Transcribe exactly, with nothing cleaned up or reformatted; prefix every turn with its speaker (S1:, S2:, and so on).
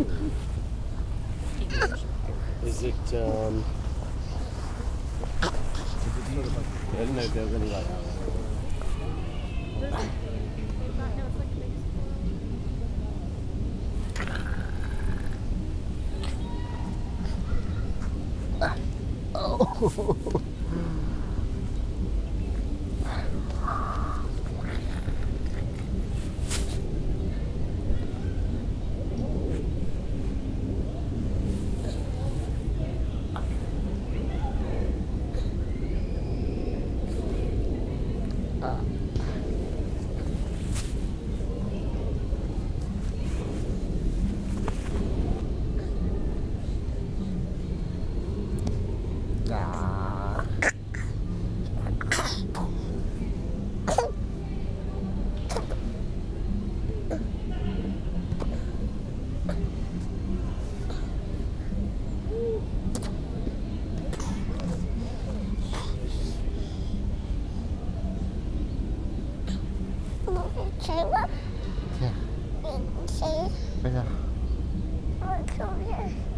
S1: Is it, um... I didn't know if they were really like that. Oh!
S2: Chị quá.
S1: Dạ.
S2: Chị.
S1: Bây giờ.
S2: Ôi, không vậy.